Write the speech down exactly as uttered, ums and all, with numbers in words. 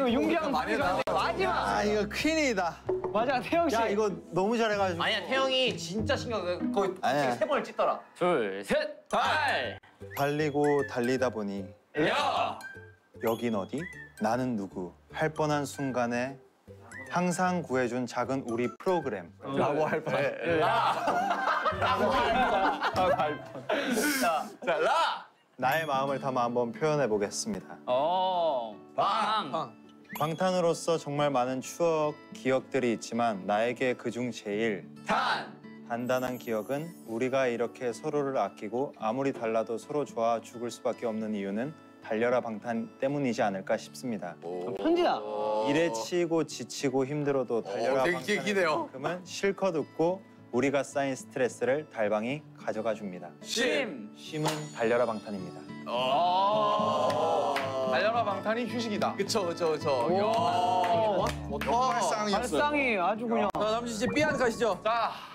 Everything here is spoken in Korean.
이거 윤경 많이 나. 마지막. 아 이거 큰일이다. 맞아, 태영 씨. 야 이거 너무 잘해가지고. 아니야 태영이 진짜 신경 쓰- 거의 아니야. 세 번을 찍더라. 둘, 셋, 달! 달리고 달리다 보니 야! 여긴 어디? 나는 누구? 할 뻔한 순간에 항상 구해준 작은 우리 프로그램. 라고 할 뻔. 자, 자, 라! 나의 마음을 담아 한번 표현해 보겠습니다. 어, 방! 방탄으로서 정말 많은 추억, 기억들이 있지만 나에게 그중 제일 탄! 단단한 기억은 우리가 이렇게 서로를 아끼고 아무리 달라도 서로 좋아 죽을 수밖에 없는 이유는 달려라 방탄 때문이지 않을까 싶습니다. 편지다. 일에 치이고 지치고 힘들어도 달려라 되게 기네요. 방탄만큼은 실컷 웃고 우리가 쌓인 스트레스를 달방이 가져가 줍니다. 심! 쉼은 달려라 방탄입니다. 어. 달려라 방탄이 휴식이다. 그쵸 그쵸 그쵸. 이야. 발상이 아주 그냥. 자 남준 씨 삐안 가시죠. 자.